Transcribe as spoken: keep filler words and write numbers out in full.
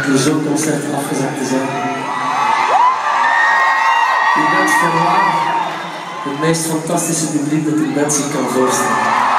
door zo'n concert afgezakt te zijn. U bent vandaag het meest fantastische publiek dat een mens zich kan voorstellen.